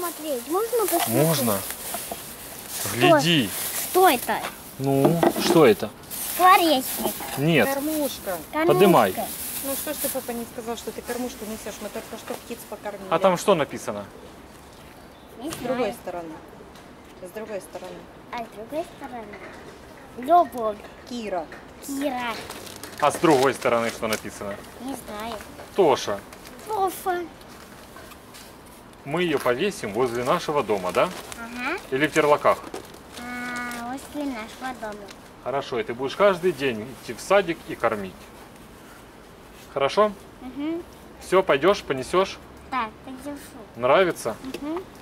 посмотреть? Можно посмотреть? Можно. Гляди. Что это? Ну, что это? Скворечник. Нет. Кормушка. Подымай. Ну что ж ты, папа, не сказал, что ты кормушку несешь? Мы только что птиц покормили. А там что написано? Не С другой знаю. стороны. С другой стороны. А с другой стороны? Любовь. Кира. Кира. А с другой стороны что написано? Не знаю. Тоша. Софа. Мы ее повесим возле нашего дома, да? Ага. Или в терлаках? Возле нашего дома. Хорошо, и ты будешь каждый день идти в садик и кормить. Хорошо? Угу. Все, пойдешь, понесешь? Так, подержу. Нравится? Угу.